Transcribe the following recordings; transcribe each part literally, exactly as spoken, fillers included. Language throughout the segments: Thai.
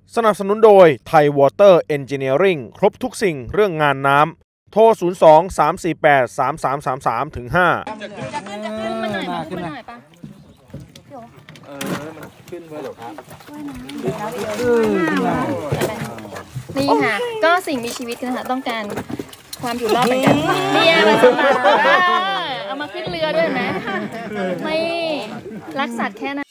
สนับสนุนโดยไทยวอเตอร์เอนจิเนียริ่งครบทุกสิ่งเรื่องงานน้ำโทรศูนย์ สอง สาม สี่ แปด สาม สาม สาม สาม ถึง ห้าจะขึ้นจะขึ้นจะขึ้นมาหน่อยมาขึ้นมาหน่อยปะเออมันขึ้นมาหรอครับนี่ค่ะก็สิ่งมีชีวิตนะคะต้องการความอยู่รอดเหมือนกันเนี่ยมาสมัครเอามาขึ้นเรือด้วยนะไม่รักสัตว์แค่นั้น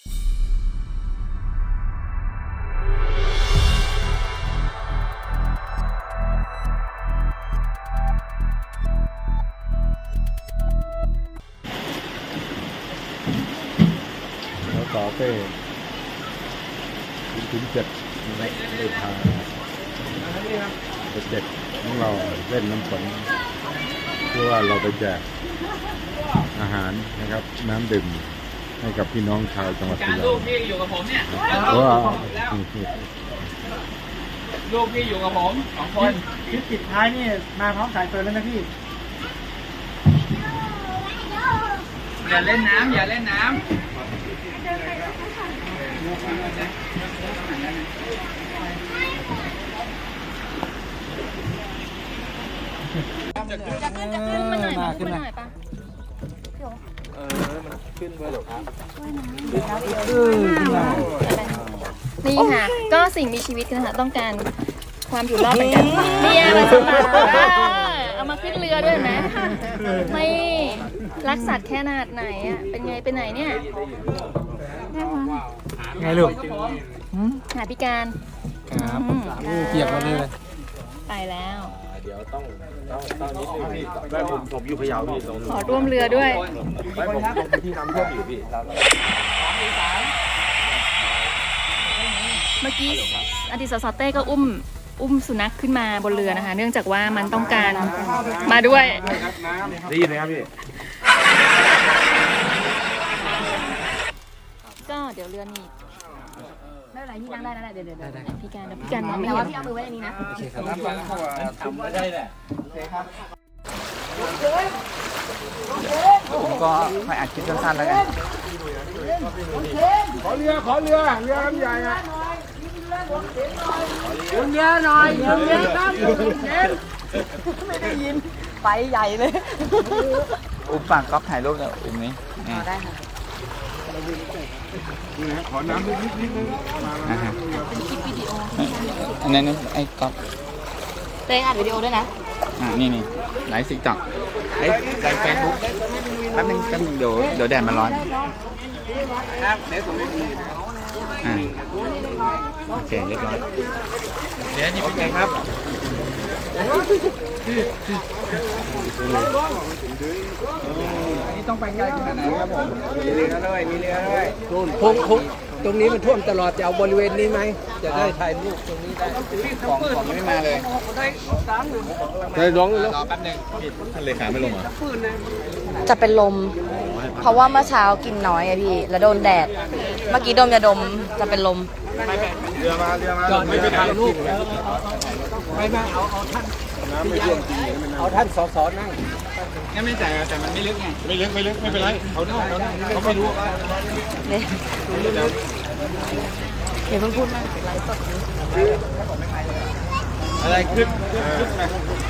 ต่อเต้ถึงเจ็ดในในทางเจ็ดของเราเล่นน้ำฝนเพื่อว่าเราไปแจกอาหารนะครับน้ำดื่มให้กับพี่น้องชาวจังหวัดสุรินทร์ลูกพี่อยู่กับผมเนี่ยเพราะว่าลูกพี่อยู่กับผมสองคนคลิปปิดท้ายนี่มาพร้อมสายเฟิร์นแล้วนะพี่อย่าเล่นน้ำอย่าเล่นน้ำจะขึ้นจะขึ้นจะขึ้นมาหน่อยมาขึ้นมาหน่อยปะเออมันขึ้นมาหรอครับนี่ค่ะก็สิ่งมีชีวิตนะคะต้องการความอยู่รอดเหมือนกันเนี่ยมาสมัครเอามาขึ้นเรือด้วยนะไม่รักสัตว์แค่นาดไหนอ่ะเป็นไงเป็นไหนเนี่ยไงลูกหาพิการครับเกียบมาเลยไปแล้วเดี๋ยวต้องต้องต้องนิดนึงพี่ได้ผมผมอยู่พะเยาพี่ขอร่วมเรือด้วยได้ผมลงไปที่น้ำท่วมอยู่พี่เมื่อกี้อดีตสสเต้ก็อุ้มอุ้มสุนัขขึ้นมาบนเรือนะคะเนื่องจากว่ามันต้องการมาด้วยได้ยินไหมครับพี่ก็เดี๋ยวเรือนี่ไม่เป็นไรพี่นั่งได้นะเดี๋ยวเดี๋ยวพี่การพี่การมองไม่เห็นพี่เอามือไว้ในนี้นะโอเคครับทำไม่ได้แหละโอเคครับผมก็ไม่อัดคลิปสั้นๆแล้วกันขอเรือขอเรือเรือลำใหญ่อะยืมเยอะหน่อยยืมเยอะครับไม่ได้ยินไปใหญ่เลยอุ้มฝั่งก๊อฟถ่ายรูปหน่อยตรงนี้ได้ค่ะขอน้ำนิดนิดนึงเป็นคลิปวิดีโออันนั้นไอ้ก๊อฟเต้อัดวิดีโอด้วยนะอ่านี่นี่ไลฟ์ติ๊กต็อกไลฟ์ไลฟ์เฟซบุ๊กแป๊บนึงแป๊บนึงเดี๋ยวเดี๋ยวแดดมันร้อนครับเดี๋ยวผมไม่ดีอ่าโอเคเรียบร้อยเดี๋ยวนี่เป็นไงครับนี่ต้องไปไกลขนาดไหนครับผมมีเรือด้วยมีเรือด้วยนู่นพุ่งพุ่งตรงนี้มันท่วมตลอดจะเอาบริเวณนี้ไหมจะได้ถ่ายรูปตรงนี้ได้ของของไม่มาเลยได้ร้องเลยรอแป๊บนึงท่านเลขาไม่ลงเหรอจะเป็นลมเพราะว่าเมื่อเช้ากินน้อยอะพี่แล้วโดนแดดเมื่อกี้ดมยาดมจะเป็นลมเรือมาเรือมาจอดไม่ไปถ่ายรูปไม่ไม่เอาเอาท่านเอาท่านสสนั่งงั้นไม่จ่ายแต่มันไม่ลึกไงไม่ลึกไม่ลึกไม่เป็นไรเขาเน่าเขาเขาไม่รู้เนี่ยเดี๋ยวเพิ่งพูดมากไลฟ์สดอะไรขึ้นขึ้นไป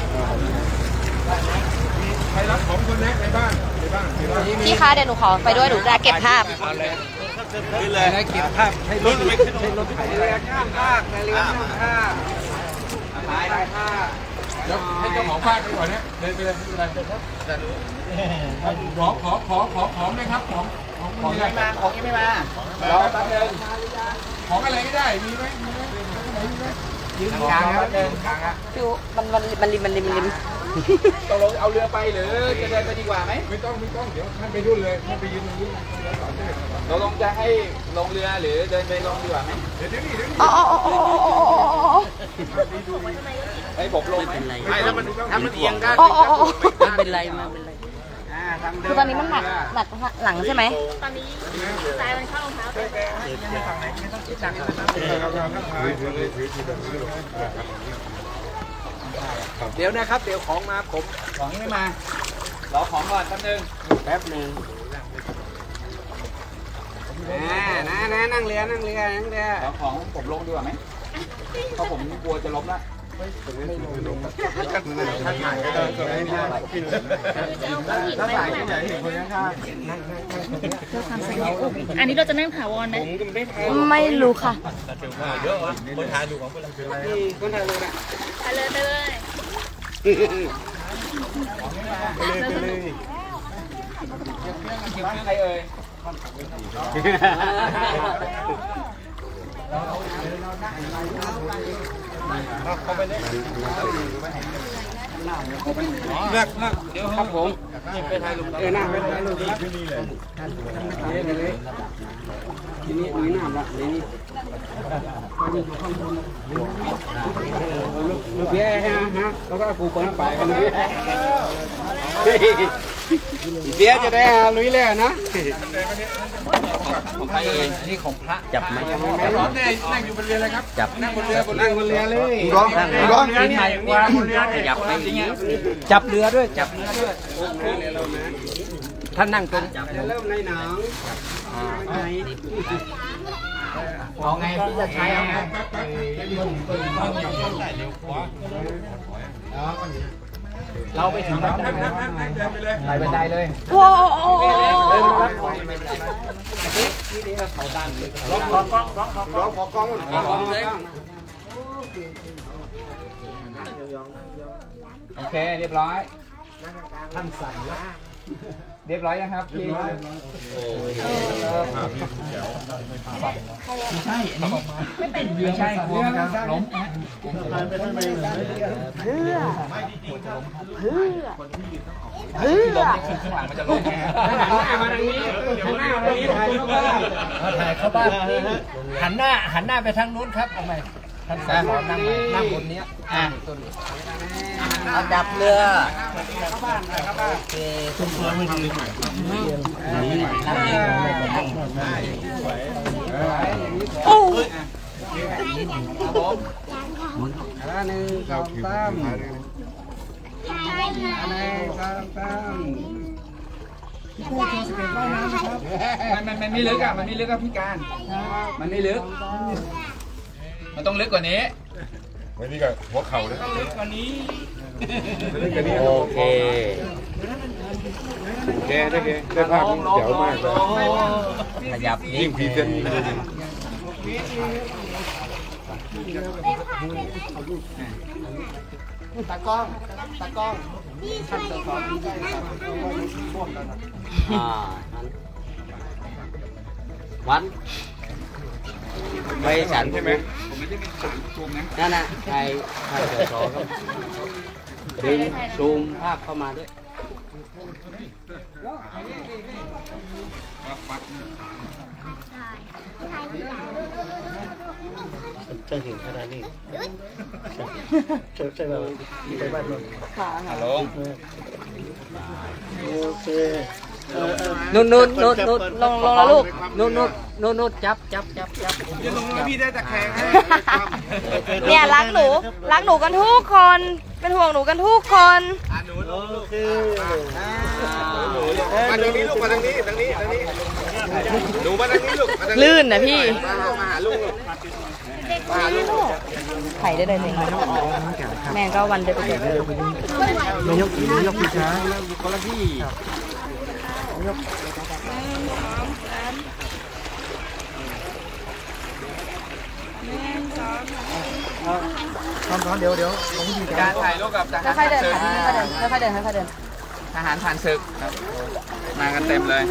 ใครรับของคนนี้ในบ้านในบ้านพี่คะเดี๋ยวหนูขอไปด้วยหนูจะเก็บภาพขึ้นเลยให้เก็บภาพให้รถไม่ขึ้นให้รถไถเรือข้ามภาคเรือข้ามภาคภายภาคเดี๋ยวให้เจ้าของภาคไปก่อนนะเดินไปเลยไม่เป็นไรจะรู้ขอขอขอขอของไหมครับของของของยังไม่มาของยังไม่มารอแป๊บนึงของอะไรก็ได้มีไหมมีไหมมีไหมยืนกลางครับเดินกลางครับพี่มันมันมันริมมันริมมันริมตกลงเอาเรือไปหรือจะเดินไปดีกว่าไหมไม่ต้องไม่ต้องเดี๋ยวท่านไปรุ่นเลยท่านไปยืนตรงนี้เราลงจะให้ลงเรือหรือเดินไปลงดีกว่าไหมเดี๋ยวนี้เดี๋ยวนี้อ๋ออ๋ออ๋ออ๋อให้ผมลงไหมไม่แล้วมันถ้ามันเอียงก็มันเป็นไรมันเป็นไรคือตอนนี้มันหนักหนักหลังใช่ไหมตอนนี้สายมันเข้ารองเท้าเดี๋ยวนะครับเดี๋ยวของมาผมของไม่มารอของก่อนแป๊บนึงแป๊บนึงนะนะนะนั่งเรือนั่งเรือนั่งเรือของผมลงดีกว่าไหมเพราะผมกลัวจะล้มละอันนี้เราจะนั่งถาวรไหมไม่รู้ค่ะคนทานดูของคนคนทานเลยนะไปเลยไปเลยใครเอ่ยเลือกเลือกเดี๋ยวครับผมไปถ่ายรูปเออหน้าไปถ่ายรูปที่นี่เลยทีนี้มีหน้าละทีนี้ลูกเบี้ยฮะฮะแล้วก็กูเปิดไปกันเลยเบี้ยจะได้ลุยเลยนะของใครเอ่ยนี่ของพระจับไหมร้อนเนี่ยนั่งอยู่บนเรือเลยครับจับนั่งบนเรือบนนั่งบนเรือเลยร้อนร้อนนี่ไหนวางบนเรือจับไปจริงๆจับเรือด้วยจับเรือด้วยท่านนั่งตรงจับเริ่มในหนังเอาไงพี่จะใช้เอาไงเราไปถึงแล้วไปบันไดเลยโอ้โหร้องขอกล้องร้องขอกล้องร้องเลยโอเคเรียบร้อยท่านสั่งแล้วเรียบร้อยยังครับพี่ไม่ใช่ไม่เป็นไม่ใช่กลัวครับล้มเพื่อเพื่อเพื่อข้างหลังมันจะล้มมาทางนี้หันหน้ามาทางนี้ถ่ายเข้าบ้านถ่ายเข้าบ้านหันหน้าหันหน้าไปทางนู้นครับทำไมท่านสอนนั่งนั่งบนนี้อ่าเอาดับเรือโอเคทุ่มเฟืองไม่ดีโอ้ยครับผมอันนี้สองสามอันนี้สองสามมันมันมันไม่ลึกอ่ะมันไม่ลึกอ่ะพี่การมันไม่ลึกมันต้องลึกกว่านี้วันนี้ก็หัวเข่าเลยต้องลึกกว่านี้โอเคแกได้แกได้ภาพเจ๋วมากเลยขยับยิ่งพรีเซนต์ตากล้องตากล้องท่านจะสอนได้อ่าวันไปฉันใช่ไหมผมไม่ได้เป็นสารซูมนะนั่นน่ะใครใครจะสอนครับดึงซูมภาพเข้ามาด้วยจะเห็นขนาดนี้ใช่ไหมใช่ไหมฮัลโหลโอเคนู่นนู่นนู่นนู่นลงลงแล้วลูกนู่นนู่นนู่นนู่นจับจับจับจับเดี๋ยวลงแล้วพี่ได้ตะแคงเนี่ยรักหนูรักหนูกันทุกคนเป็นห่วงหนูกันทุกคนโอเคมาทางนี้ลูกมาทางนี้ทางนี้ทางนี้หนูมาทางนี้ลูกลื่นนะพี่มาหาลูกมาหาลูกไข่ได้เลยเนี่ยแม่ก็วันเดียวไปเจอเลยนายกนายกพี่ช้างคนละที่ทำก่อนเดี๋ยวเดี๋ยวผมดีการถ่ายรูปกับทหารค่อยๆเดินค่อยๆเดินค่อยๆเดินค่อยๆเดินทหารผ่านศึกมากันเต็มเลย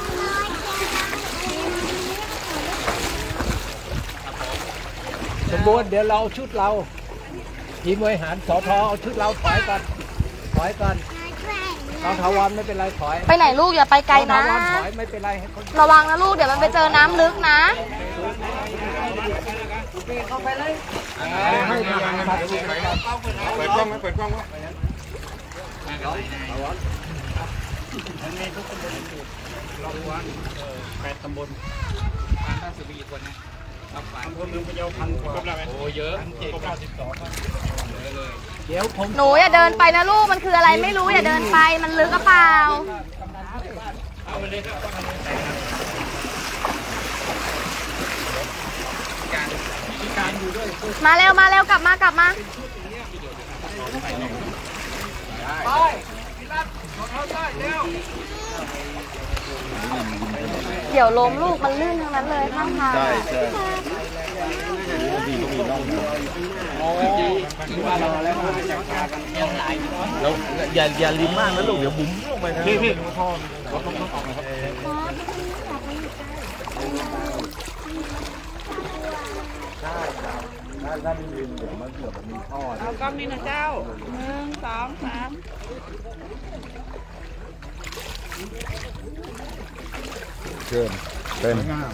สมบูรณ์เดี๋ยวเราชุดเราทีมบริหารสทเอาชุดเราถอยก่อนถอยก่อนเราถาวรไม่เป็นไรถอยไปไหนลูกอย่าไปไกลนะถอยไม่เป็นไรระวังนะลูกเดี๋ยวมันไปเจอน้ำลึกนะเข้าไปเลยให้ทางเปิดกล้องไหมเปิดกล้องไหมแปดตำบลผ่านท่าสุบีคนนะรับผ่านคนเมืองพะเยาพันกว่าโอ้เยอะเก้าสิบสองเดี๋ยวผมหนูอย่าเดินไปนะลูกมันคืออะไรไม่รู้อย่าเดินไปมันลึกกระเป๋าการการอยู่มาเร็วมาเร็วกลับมากลับมาเดี๋ยวล้มลูกมันลื่นทั้งนั้นเลยข้างทางใช่ใช่ดีก็มีน้องโอ้แล้วอย่าอย่าลิ้มมากนะลูกเดี๋ยวบุ๋มลงไปนะพี่พี่พ่อเขาต้องต้องออกนะครับใช่ครับถ้าถ้ามีลิ้มเดี๋ยวมันเกิดแบบมีท่อเอากล้องนี้นะเจ้าหนึ่งสองสามเชิญเป็น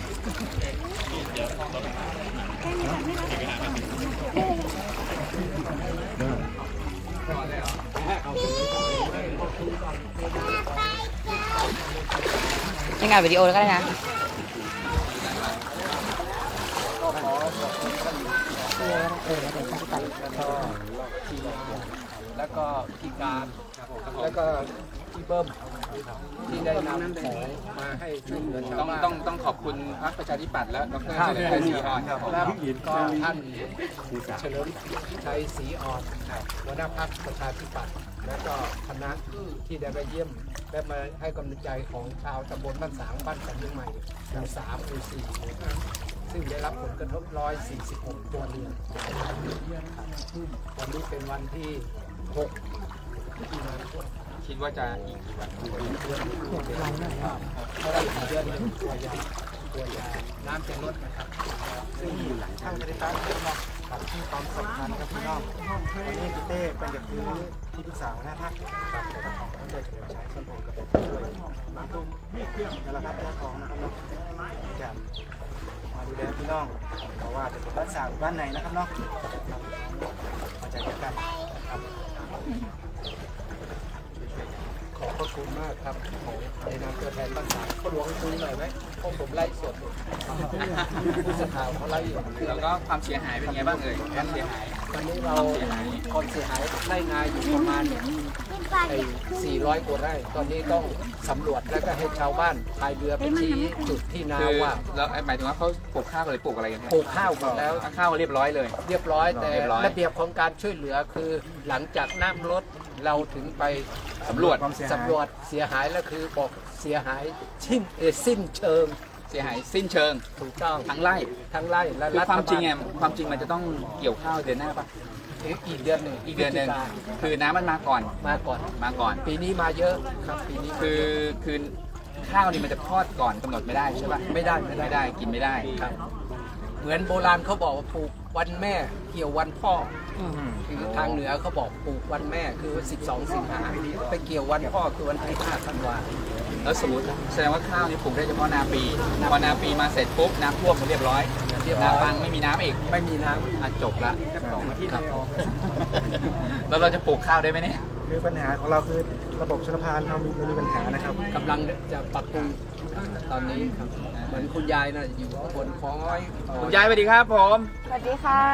ยังไงวิดีโอแล้วก็ได้นะแล้วก็พี่การแล้วก็พี่เบิ้มที่ได้นำของมาให้ช่วยเหลือชาวบ้านต้องต้องขอบคุณพรรคประชาธิปัตย์และดรเฉลิมชัยศรีอ่อนครับแล้วก็ท่านเฉลิมชัยศรีอ่อนหัวหน้าพรรคประชาธิปัตย์และก็คณะที่ได้ไปเยี่ยมได้มาให้กำลังใจของชาวตำบลบ้านสางบ้านสันยิงใหม่หมู่สามหมู่สี่ซึ่งได้รับผลกระทบหนึ่งร้อยสี่สิบหกตัวเรือนวันนี้เป็นวันที่หกคิดว่าจะอีกกี่วันเพราะว่าอีกเดือนหนึ่งตัวยาตัวยาน้ำจะลดนะครับซึ่งทางบริษัทครับที่ความสำคัญครับพี่น้องวันนี้พี่เต้เป็นเด็กที่ที่ปรึกษาหน้าพักครับของท่านเด็กเดี๋ยวใช้ส่วนผมกับช่วยน้ำตุ้มนั่นแหละครับเจ้าของนะครับเนาะจะมาดูแลพี่น้องเพราะว่าจะเป็นบ้านสาวบ้านไหนนะครับเนาะมาจากกันครับขอบพระคุณมากครับของในนามตัวแทนบ้านสาวก็หลวงคุยหน่อยไหมพวกผมไล่สดผู้สื่อข่าวเขาไล่อยู่แล้วก็ความเสียหายเป็นไงบ้างเอ่ยความเสียหายตอนนี้เราความเสียหายไร่นาอยู่ประมาณสี่ร้อยกว่าไร่ตอนนี้ต้องสำรวจแล้วก็ให้ชาวบ้านพายเรือไปชี้จุดที่นาว่าแล้วหมายถึงว่าเขาปลูกข้าวหรือปลูกอะไรกันปลูกข้าวหมดแล้วข้าวเรียบร้อยเลยเรียบร้อยแต่ระเบียบของการช่วยเหลือคือหลังจากน้ำลดเราถึงไปสำรวจสำรวจเสียหายแล้วคือบอกเสียหายชิ้นเอสิ้นเชิงเสียหายสิ้นเชิงถูกต้องทั้งไร่ทั้งไร่และความจริงไงความจริงมันจะต้องเกี่ยวข้าวเดือนหน้าปะอีกเดือนหนึ่งอีกเดือนหนึ่งคือน้ำมันมาก่อนมาก่อนมาก่อนปีนี้มาเยอะครับปีนี้คือคือข้าวนี่มันจะทอดก่อนกำหนดไม่ได้ใช่ปะไม่ได้ไม่ได้กินไม่ได้ครับเหมือนโบราณเขาบอกว่าปลูกวันแม่เกี่ยววันพ่อคือทางเหนือเขาบอกปลูกวันแม่คือสิบสองสิงหาไปเกี่ยววันพ่อคือวันที่ห้าธันวาแล้วสมมติแสดงว่าข้าวนี่ปลูกได้เฉพาะนาปีพอนาปีมาเสร็จปุ๊บน้ำท่วมเรียบร้อยนาปังไม่มีน้ำอีกไม่มีน้ำอ่ะจบละแล้วเราจะปลูกข้าวได้ไหมเนี่ยคือปัญหาของเราคือระบบชลประทานเรามีมีปัญหานะครับกำลังจะปรับปรุงตอนนี้ครับเหมือนคุณยายนะอยู่บนคล้อยคุณยายสวัสดีครับผมสวัสดีค่ะ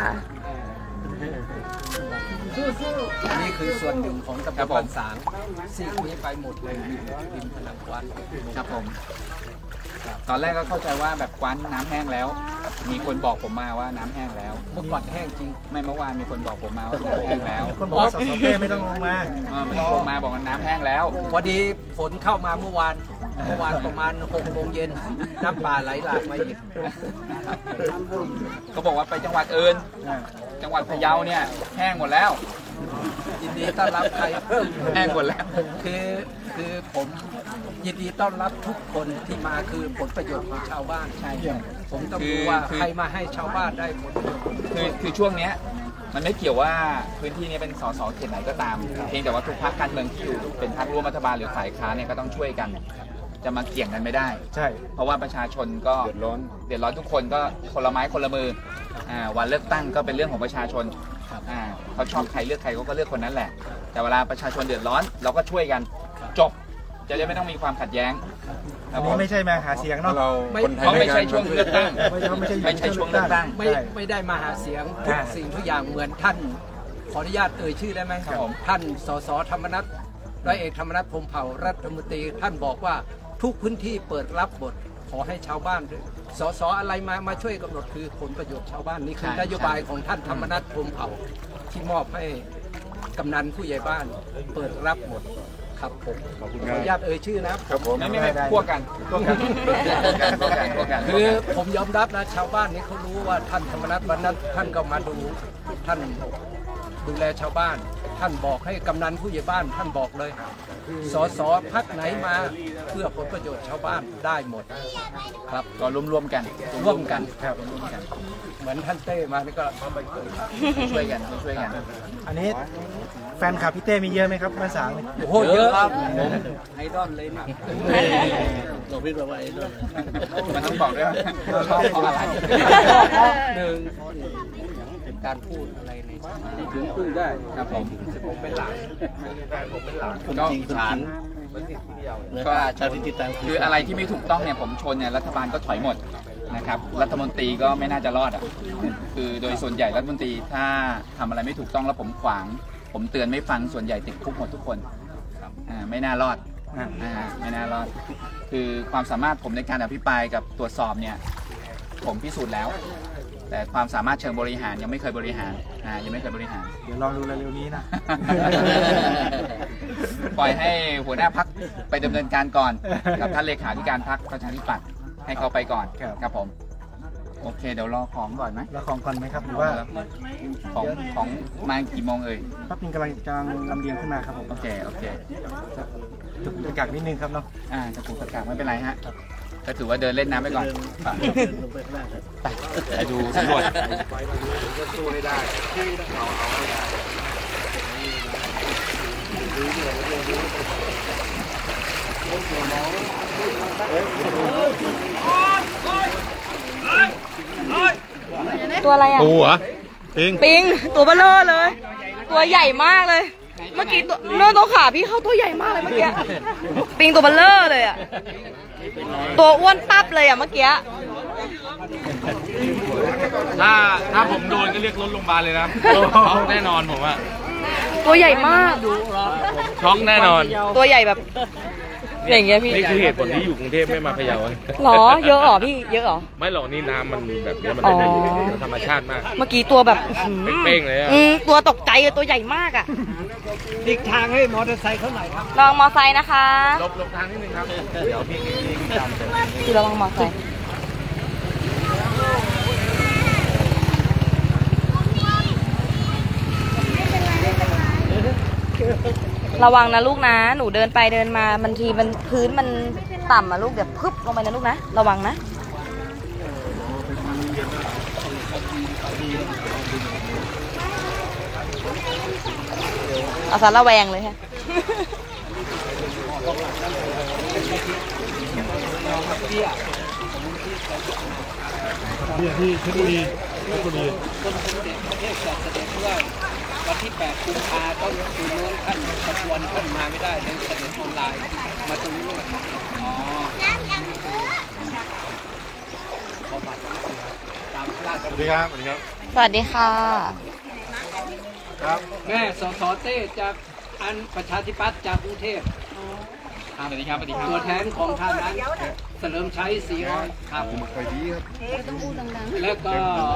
อันนี้คือส่วนหนึ่งของตำบลบ้านสางซีกนี้ไปหมดเลยริมผนังกว้านครับผมตอนแรกก็เข้าใจว่าแบบกว้านน้ำแห้งแล้วมีคนบอกผมมาว่าน้ำแห้งแล้วเมื่อก่อนแห้งจริงไม่เมื่อวานมีคนบอกผมมาว่าน้ำแห้งแล้วคนบอกสสเต้ไม่ต้องลงมาไม่ต้องลงมาบอกว่าน้ำแห้งแล้วพอดีฝนเข้ามาเมื่อวานเมื่อวานประมาณหกโมงเย็นน้ำป่าไหลหลากมาอีกเขาบอกว่าไปจังหวัดอื่นจังหวัดพะเยาเนี่ยแห้งหมดแล้วยินดีต้อนรับใครแห้งหมดแล้วคือคือผมยินดีต้อนรับทุกคนที่มาคือผลประโยชน์ของชาวบ้านใช่ผมต้องรู้ว่าใครมาให้ชาวบ้านได้ผลประโยชน์คือคือช่วงเนี้ยมันไม่เกี่ยวว่าพื้นที่นี้เป็นสสเขตไหนก็ตามเพียงแต่ว่าทุกพรรคการเมืองที่อยู่เป็นพรรคร่วมรัฐบาลหรือฝ่ายค้านเนี่ยก็ต้องช่วยกันจะมาเกี่ยงกันไม่ได้ใช่เพราะว่าประชาชนก็เดือดร้อนเดือดร้อนทุกคนก็คนละไม้คนละมืออ่าวันเลือกตั้งก็เป็นเรื่องของประชาชนอ่าเขาชอบใครเลือกใครก็เลือกคนนั้นแหละแต่เวลาประชาชนเดือดร้อนเราก็ช่วยกันจบจะได้ไม่ต้องมีความขัดแย้งอันนี้ไม่ใช่มาหาเสียงเนาะเขาไม่ใช่ช่วงเลือกตั้งไม่ใช่ช่วงเลือกตั้งไม่ไม่ได้มาหาเสียงทุกสิ่งทุกอย่างเหมือนท่านขออนุญาตเอ่ยชื่อได้ไหมครับท่านสสธรรมนัสร้อยเอกธรรมนัสพรหมเผ่ารัฐมนตรีท่านบอกว่าทุกพื้นที่เปิดรับบทขอให้ชาวบ้านสสอะไรมามาช่วยกำหนดคือผลประโยชน์ชาวบ้านนี่คือนโยบายของท่านธรรมนัส พรหมเผ่าที่มอบให้กำนันผู้ใหญ่บ้านเปิดรับหมดครับผมขออนุญาตเอ่ยชื่อนะครับผมไม่ไม่ไม่พวกกันพวกกันพวกกันพวกกันคือผมยอมรับนะชาวบ้านนี่เขารู้ว่าท่านธรรมนัสวันนั้นท่านก็มาดูท่านดูแลชาวบ้านท่านบอกให้กำนันผู้ใหญ่บ้านท่านบอกเลยสสพักไหนมาเพื่อผลประโยชน์ชาวบ้านได้หมดครับก็รวมๆกันร่วมกันครับเหมือนท่านเต้มานี่ก็ช่วยกันช่วยกันอันนี้แฟนคลับพี่เต้มีเยอะไหมครับมาสางโอ้โหเยอะครับผมไอดอลเลยนะหลวงพี่บอกว่าไอดอลมันต้องบอกด้วยชอบเพราะอะไรหนึ่งเป็นการพูดอะไรในถึงพูดได้ครับผมผมเป็นหลานผมเป็นหลานก็ฐานก็ชาติติดตามคืออะไรที่ไม่ถูกต้องเนี่ยผมชนเนี่ยรัฐบาลก็ถอยหมดนะครับรัฐมนตรีก็ไม่น่าจะรอดอ่ะคือโดยส่วนใหญ่รัฐมนตรีถ้าทำอะไรไม่ถูกต้องแล้วผมขวางผมเตือนไม่ฟังส่วนใหญ่ติดคุกหมดทุกคนอ่าไม่น่ารอดอ่าไม่น่ารอดคือความสามารถผมในการอภิปรายกับตรวจสอบเนี่ยผมพิสูจน์แล้วแต่ความสามารถเชิงบริหารยังไม่เคยบริหารอ่ายังไม่เคยบริหารเดี๋ยวลองดูเร็วๆนี้นะปล่อยให้หัวหน้าพรรคไปดำเนินการก่อนกับท่านเลขาธิการพรรคประชาธิปัตย์ให้เขาไปก่อนครับผมโอเคเดี๋ยวรอของก่อนไหมรอของก่อนไหมครับหรือว่าของของมากี่โมงเอ่ยปั๊บนึงกำลังกำลังลำเลียงขึ้นมาครับผมโอเคโอเคจุดตะกากนิดนึงครับเนาะอ่าจะถูกตะกากไม่เป็นไรฮะก็ถือว่าเดินเล่นน้ำไปก่อนไปไปดูสำรวจสู้ให้ได้ที่เราเอาให้ได้ตัวอะไรอ่ะปูเหรอปิงปิงตัวเบลอเลย ตัวใหญ่มากเลยเมื่อกี้ตัวเนื้อตัวขาพี่เข้าตัวใหญ่มากเลยเมื่อกี้ปิงตัวเบลอเลยอ่ะตัวอ้วนปั๊บเลยอ่ะเมื่อกี้ถ้าถ้าผมโดนก็เรียกรถโรงพยาบาลเลยนะช็อกแน่นอนผมอะตัวใหญ่มากช็อกแน่นอนตัวใหญ่แบบอย่างเงี้ยพี่นี่คือเหตุผลที่อยู่กรุงเทพไม่มาพะเยาหรอเยอะหรอพี่เยอะหรอไม่หรอกนี่น้ำมันแบบนี้มันเป็นธรรมชาติมากเมื่อกี้ตัวแบบเป้งเลยอะตัวตกใจตัวใหญ่มากอ่ะดิกทางให้มอเตอร์ไซค์เขาหน่อยครับลองมอเตอร์ไซค์นะคะลบลบทางนิดนึงครับเดี๋ยวพี่จำเลยคือระวังมอเตอร์ไซค์ระวังนะลูกนะหนูเดินไปเดินมาบางทีมันพื้นมันต่ำอะลูกเดี๋ยวพึบลงไปนะลูกนะระวังนะเอาสารระแวงเลยฮะเบี้ยที่เพชรบุรีเพชรบุรีวันที่แปดกุมภาพันธ์ต้องคือโน้นท่านประชวนท่านมาไม่ได้เลยเสนอออนไลน์มาตรงนี้อ๋อสวัสดีครับสวัสดีครับสวัสดีค่ะครับแม่สสเต้จากอันประชาธิปัตย์จากกรุงเทพสวัสดีครับสวัสดีครับตัวแทนของท่านนั้นเฉลิมชัยศรีร้อยครับไปดีครับแล้วก็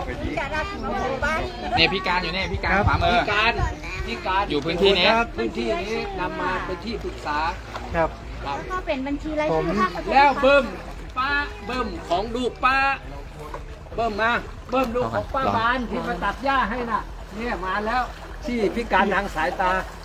เนี่ยพี่การอยู่เนี่ยพี่การขวามือพี่การพี่การอยู่พื้นที่นี้พื้นที่นี้นำมาเป็นที่ปรึกษาครับก็เป็นบัญชีรายชื่อแล้วเบิ้มป้าเบิ้มของลูกป้าเบิ้มมาเบิ้มลูกของป้าบานที่มาตัดหญ้าให้น่ะเนี่ยมาแล้วที่พิการทางสายตา